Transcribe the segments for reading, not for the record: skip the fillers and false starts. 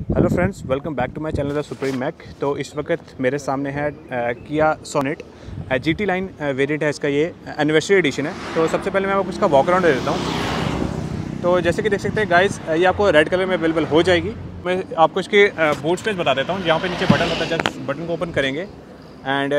Hello friends, welcome back to my channel the Supreme Mac. तो इस वक्त मेरे सामने है किया सोनेट जीटी लाइन वेरिएंट है। इसका ये एनिवर्सरी एडिशन है। तो सबसे पहले मैं आपको इसका वॉक अराउंड दे देता हूँ। तो जैसे कि देख सकते हैं गाइस, ये आपको रेड कलर में अवेलेबल हो जाएगी। मैं आपको इसके बूट स्पेस बता देता हूँ। यहाँ पे नीचे बटन होता है, जब बटन को ओपन करेंगे एंड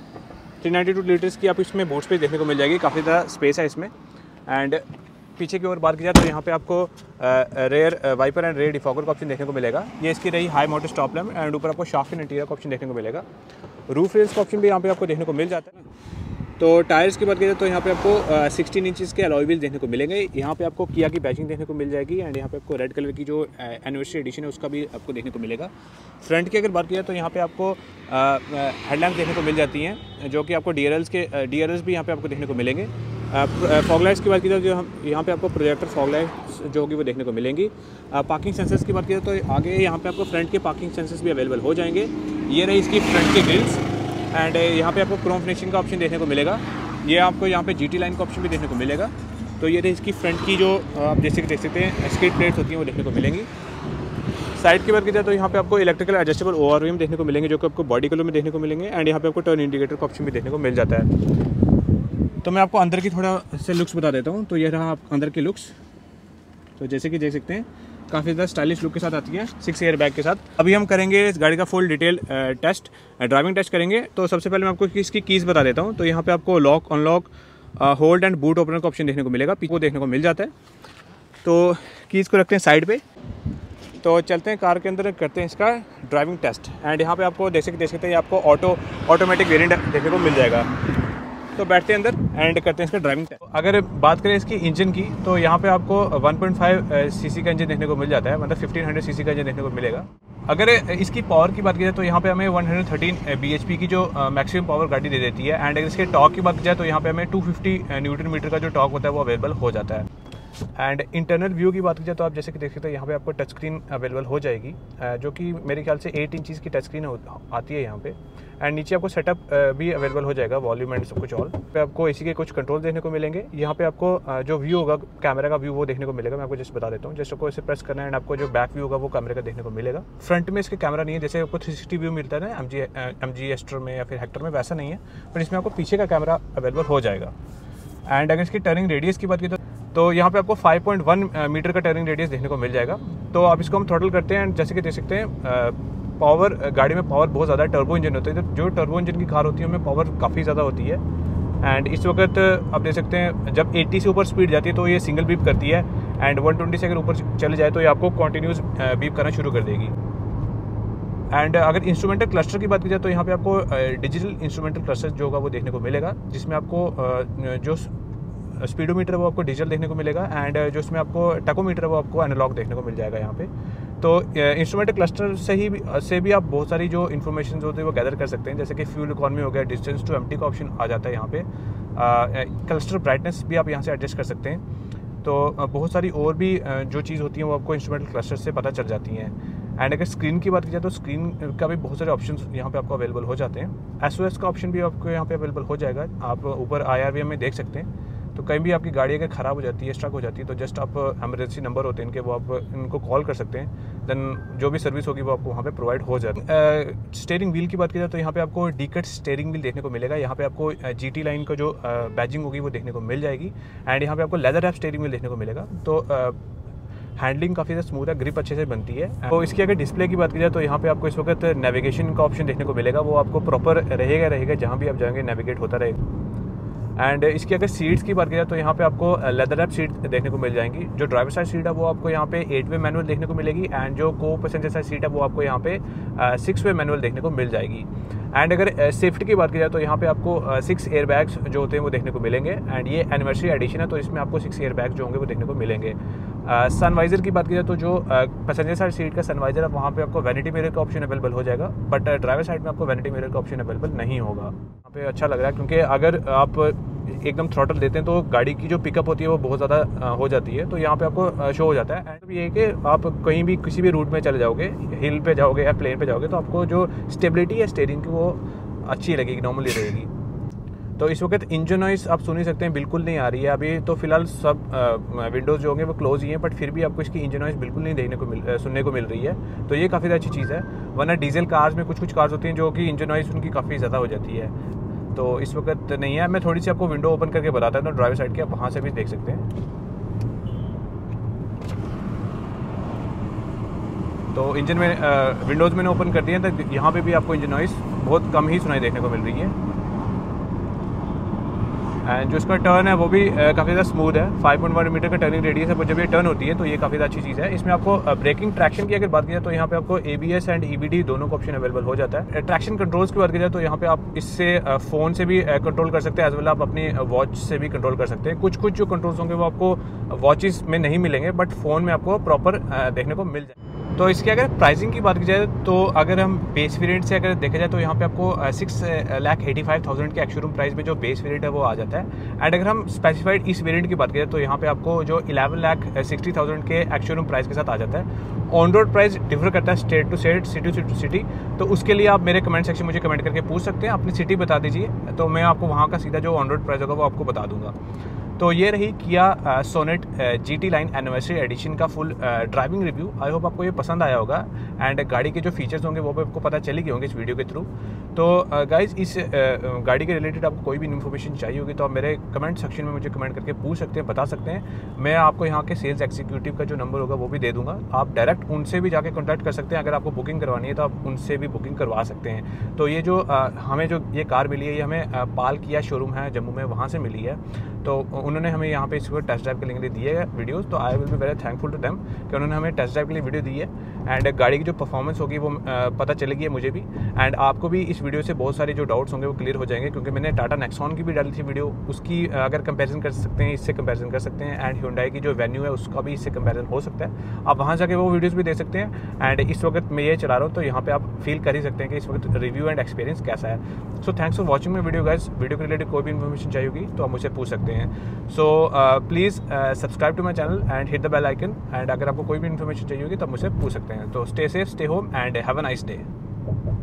392 लीटर्स की आप इसमें बूट स्पेस देखने को मिल जाएगी। काफ़ी ज़्यादा स्पेस है इसमें। एंड पीछे की ओर बात की जाए तो यहाँ पे आपको rear wiper and rear defogger का ऑप्शन देखने को मिलेगा। ये इसकी रही high motor stop lamp and ऊपर आपको शाफ्ट एंड इंटीरियर का ऑप्शन देखने को मिलेगा। रूफ रेल्स का ऑप्शन भी यहाँ पे आपको देखने को मिल जाता है। तो टायर्स की बात की जाए तो यहाँ पे आपको 16 इंचेस के अलॉय व्हील देखने को मिलेंगे। यहाँ पे आपको किया की बैचिंग देखने को मिल जाएगी एंड यहाँ पे आपको रेड कलर की जो एनिवर्सरी एडिशन है उसका भी आपको देखने को मिलेगा। फ्रंट की अगर बात की जाए तो यहाँ पे आपको हेडलैम्प देखने को मिल जाती हैं, जो कि आपको DRLs भी यहाँ पे आपको देखने को मिलेंगे। फॉग लाइट्स की बात की जाए तो यहाँ पे आपको प्रोजेक्टर फॉग लाइट्स जो होगी वो देखने को मिलेंगी। पार्किंग सेंसर्स की बात की जाए तो आगे यहाँ पे आपको फ्रंट के पार्किंग सेंसर्स भी अवेलेबल हो जाएंगे। ये रही इसकी फ्रंट की ग्रिल्स एंड यहाँ पे आपको क्रोम फिनिशिंग का ऑप्शन देखने को मिलेगा। ये आपको यहाँ पे GT लाइन का ऑप्शन भी देखने को मिलेगा। तो ये रही इसकी फ्रंट की जो आप जैसे कि देख सकते हैं स्किड प्लेट्स होती हैं वो देखने को मिलेंगी। साइड की बात की जाए तो यहाँ पे आपको इलेक्ट्रिकल एडजस्टेबल ORVM देखने को मिलेंगे, जो कि आपको बॉडी कलर में देखने को मिलेंगे एंड यहाँ पे आपको टर्न इंडिकेटर का ऑप्शन भी देखने को मिल जाता है। तो मैं आपको अंदर की थोड़ा से लुक्स बता देता हूँ। तो ये रहा अंदर के लुक्स। तो जैसे कि देख सकते हैं काफ़ी ज़्यादा स्टाइलिश लुक के साथ आती है 6 एयर बैग के साथ। अभी हम करेंगे इस गाड़ी का full detail test, driving test करेंगे। तो सबसे पहले मैं आपको इसकी कीज़ बता देता हूँ। तो यहाँ पे आपको lock, unlock, hold and boot opener का ऑप्शन देखने को मिलेगा, पीछे देखने को मिल जाता है। तो कीज़ को रखते हैं साइड पे। तो चलते हैं कार के अंदर, करते हैं इसका ड्राइविंग टेस्ट। एंड यहाँ पे आपको देख सकते हैं आपको ऑटोमेटिक वेरिएंट देखने को मिल जाएगा। तो बैठते हैं अंदर एंड करते हैं इसका ड्राइविंग टेस्ट। अगर बात करें इसकी इंजन की तो यहाँ पे आपको 1.5 सीसी का इंजन देखने को मिल जाता है, मतलब 1500 सीसी का इंजन देखने को मिलेगा। अगर इसकी पावर की बात की जाए तो यहाँ पे हमें 113 bhp की जो मैक्सिमम पावर गाड़ी दे देती है। एंड अगर इसके टॉर्क की बात की जाए तो यहाँ पे हमें 250 न्यूटन मीटर का जो टॉर्क होता है वो अवेलेबल हो जाता है। एंड इंटरनल व्यू की बात की जाए तो आप जैसे कि देख सकते हैं यहाँ पे आपको टच स्क्रीन अवेलेबल हो जाएगी, जो कि मेरे ख्याल से 8 इंचज़ की टच स्क्रीन आती है यहाँ पे। एंड नीचे आपको सेटअप भी अवेलेबल हो जाएगा, वॉल्यूम एंड सब कुछ ऑल पे आपको एसी के कुछ कंट्रोल देखने को मिलेंगे। यहाँ पे आपको जो व्यू होगा कैमरा का व्यू वो देखने को मिलेगा। मैं आपको जस्ट बता देता हूँ, जस्ट आपको इसे प्रेस करना है एंड आपको जो बैक व्यू होगा वो कैमरे का देखने को मिलेगा। फ्रंट में इसके कैमरा नहीं है, जैसे आपको 360 व्यू मिलता है ना MG एस्टर में या फिर हेक्टर में, वैसा नहीं है, पर इसमें आपको पीछे का कैमरा अवेलेबल हो जाएगा। एंड अगर इसकी टर्निंग रेडियस की बात की तो यहाँ पे आपको 5.1 मीटर का टर्निंग रेडियस देखने को मिल जाएगा। तो आप इसको हम थ्रॉटल करते हैं एंड जैसे कि देख सकते हैं पावर, गाड़ी में पावर बहुत ज़्यादा है, टर्बो इंजन होता है। तो जो टर्बो इंजन की कार होती है उनमें पावर काफ़ी ज़्यादा होती है। एंड इस वक्त आप देख सकते हैं जब 80 से ऊपर स्पीड जाती है तो ये सिंगल बीप करती है एंड 120 से अगर ऊपर चले जाए तो ये आपको कॉन्टीन्यूस बीप करना शुरू कर देगी। एंड अगर इंस्ट्रूमेंटल क्लस्टर की बात की जाए तो यहाँ पे आपको डिजिटल इंस्ट्रूमेंटल क्लस्टर जो होगा वो देखने को मिलेगा, जिसमें आपको जो स्पीडोमीटर है वो आपको डिजिटल देखने को मिलेगा एंड जो इसमें आपको टैकोमीटर है वो आपको एनालॉग देखने को मिल जाएगा यहाँ पे। तो इंस्ट्रूमेंट क्लस्टर से भी आप बहुत सारी जो इन्फॉर्मेशन होती है वो गैदर कर सकते हैं, जैसे कि फ्यूल इकॉनमी हो गया, डिस्टेंस टू एम्प्टी का ऑप्शन आ जाता है यहाँ पे। क्लस्टर ब्राइटनेस भी आप यहाँ से एडजस्ट कर सकते हैं। तो बहुत सारी और भी जो चीज़ होती है वो आपको इंस्ट्रूमेंटल क्लस्टर से पता चल जाती हैं। एंड अगर स्क्रीन की बात की जाए तो स्क्रीन का भी बहुत सारे ऑप्शंस यहाँ पे आपको अवेलेबल हो जाते हैं। SOS का ऑप्शन भी आपको यहाँ पे अवेलेबल हो जाएगा। आप ऊपर IRVM में देख सकते हैं। तो कहीं भी आपकी गाड़ी अगर ख़राब हो जाती है, स्ट्रक हो जाती है, तो जस्ट आप एमरजेंसी नंबर होते हैं इनके, वो आप इनको कॉल कर सकते हैं। देन जो भी सर्विस होगी वो आपको वहाँ पे प्रोवाइड हो जाती है। स्टीयरिंग व्हील की बात की जाए तो यहाँ पे आपको D-कट स्टीयरिंग व्हील देखने को मिलेगा। यहाँ पे आपको GT लाइन का जो बैजिंग होगी वो देखने को मिल जाएगी एंड यहाँ पे आपको लेदर रैप स्टीयरिंग व्हील देखने को मिलेगा। तो हैंडलिंग काफ़ी ज़्यादा स्मूथ है, ग्रिप अच्छे से बनती है। तो इसकी अगर डिस्प्ले की बात की जाए तो यहाँ पे आपको इस वक्त नेविगेशन का ऑप्शन देखने को मिलेगा, वो आपको प्रॉपर रहेगा जहाँ भी आप जाएंगे नेविगेट होता रहेगा। एंड इसकी अगर सीट्स की बात की जाए तो यहाँ पे आपको लेदर रैप सीट देखने को मिल जाएंगी। जो ड्राइवर साइड सीट है वो आपको यहाँ पे 8-वे मैनुअल देखने को मिलेगी एंड जो को पैसेंजर साइड सीट है वो आपको यहाँ पे 6-वे मैनुअल देखने को मिल जाएगी। एंड अगर सेफ्टी की बात की जाए तो यहाँ पे आपको 6 एयर बैग्स जो होते हैं वो देखने को मिलेंगे एंड ये एनिवर्सरी एडिशन है तो इसमें आपको 6 एयर बैग जो होंगे वो देखने को मिलेंगे। सनवाइजर की बात की जाए तो जो पैसेंजर साइड सीट का सनवाइजर है वहाँ पे आपको वैनिटी मिरर का ऑप्शन अवेलेबल हो जाएगा, बट ड्राइवर साइड में आपको वैनिटी मिरर का ऑप्शन अवेलेबल नहीं होगा। यहाँ पे अच्छा लग रहा है क्योंकि अगर आप एकदम थ्रॉटल देते हैं तो गाड़ी की जो पिकअप होती है वो बहुत ज़्यादा हो जाती है, तो यहाँ पे आपको शो हो जाता है। एंड ये है कि आप कहीं भी किसी भी रूट में चले जाओगे, हिल पे जाओगे या प्लेन पे जाओगे, तो आपको जो स्टेबिलिटी है स्टीयरिंग की वो अच्छी लगेगी, नॉर्मली रहेगी। तो इस वक्त इंजन नॉइस आप सुन ही सकते हैं, बिल्कुल नहीं आ रही है। अभी तो फिलहाल सब विंडोज़ जो होंगे वो क्लोज ही हैं, बट फिर भी आपको इसकी इंजन नॉइस बिल्कुल नहीं सुनने को मिल रही है। तो ये काफ़ी अच्छी चीज़ है, वरना डीजल कार्स में कुछ कार्स होती हैं जो कि इंजन नॉइस उनकी काफ़ी ज़्यादा हो जाती है। तो इस वक्त नहीं है। मैं थोड़ी सी आपको विंडो ओपन करके बताता हूँ, तो ड्राइवर साइड की आप वहाँ से भी देख सकते हैं। तो इंजन में विंडोज़ मैंने ओपन कर दिया, तो यहाँ पे भी आपको इंजन नॉइस बहुत कम ही सुनाई देखने को मिल रही है। एंड जो इसका टर्न है वो भी काफ़ी ज़्यादा स्मूथ है। 5.1 मीटर का टर्निंग रेडियस है, पर जब ये टर्न होती है तो ये काफ़ी अच्छी चीज़ है। इसमें आपको ब्रेकिंग ट्रैक्शन की अगर बात की जाए तो यहाँ पे आपको ABS एंड EBD दोनों का ऑप्शन अवेलेबल हो जाता है। ट्रैक्शन कंट्रोल्स की बात की जाए तो यहाँ पे आप इससे फ़ोन से भी कंट्रोल कर सकते हैं, एज वेल आप अपनी वॉच से भी कंट्रोल कर सकते हैं। कुछ जो कंट्रोल्स होंगे वो आपको वॉचेस में नहीं मिलेंगे, बट फ़ोन में आपको प्रॉपर देखने को मिल जाए। तो इसकी अगर प्राइसिंग की बात की जाए तो अगर हम बेस वेरिएंट से अगर देखा जाए तो यहाँ पे आपको 6,85,000 के एक्स-शोरूम प्राइस में जो बेस वेरिएंट है वो आ जाता है। एंड अगर हम स्पेसिफाइड इस वेरिएंट की बात करें तो यहाँ पे आपको जो 11,60,000 के एक्स-शोरूम प्राइस के साथ आ जाता है। ऑन रोड प्राइस डिफर करता है state to state, city to city. तो उसके लिए आप मेरे कमेंट सेक्शन मुझे कमेंट करके पूछ सकते हैं, अपनी सिटी बता दीजिए, तो मैं आपको वहाँ का सीधा जो ऑन रोड प्राइस होगा वो आपको बता दूंगा। तो ये रही Kia Sonet GT line anniversary edition का full driving review. I hope आपको ये पसंद आया होगा एंड गाड़ी के जो फीचर्स होंगे वो भी आपको पता चल ही गए होंगे इस वीडियो के थ्रू। तो गाइज इस गाड़ी के रिलेटेड आपको कोई भी इन्फॉर्मेशन चाहिए होगी तो आप मेरे कमेंट सेक्शन में मुझे कमेंट करके पूछ सकते हैं, बता सकते हैं। मैं आपको यहाँ के सेल्स एग्जीक्यूटिव का जो नंबर होगा वो भी दे दूँगा, आप डायरेक्ट उनसे भी जाके कॉन्टैक्ट कर सकते हैं। अगर आपको बुकिंग करवानी है तो आप उनसे भी बुकिंग करवा सकते हैं। तो ये जो हमें जो ये कार मिली है ये हमें पाल किया शोरूम है जम्मू में, वहाँ से मिली है। तो उन्होंने हमें यहाँ पे इसको टेस्ट ड्राइव के लिए दिए है वीडियोस। तो I will be very thankful to them कि उन्होंने हमें टेस्ट ड्राइव के लिए वीडियो दी है। एंड गाड़ी की जो परफॉर्मेंस होगी वो पता चलेगी मुझे भी, एंड आपको भी इस वीडियो से बहुत सारे जो डाउट्स होंगे वो क्लियर हो जाएंगे, क्योंकि मैंने टाटा नेक्सॉन की भी डाली थी वीडियो, उसकी अगर कंपैरिजन कर सकते हैं, इससे कंपैरिजन कर सकते हैं। एंड Hyundai की जो वेन्यू है उसका भी इससे कंपैरिजन हो सकता है, आप वहाँ जाके वो वीडियोज़ भी देख सकते हैं। एंड इस वक्त मैं ये चला रहा हूँ तो यहाँ पे आप फील कर ही सकते हैं कि इस वक्त रिव्यू एंड एक्सपीरियंस कैसा है। So thanks for watching my video guys. Video के रिलेटेड कोई भी इन्फॉर्मेशन चाहिए होगी तो आप मुझसे पूछ सकते हैं। So please subscribe to my channel and hit the bell icon. And अगर आपको कोई भी इन्फॉर्मेशन चाहिए होगी तो आप मुझसे पूछ सकते हैं। तो stay safe, stay home and have a nice day.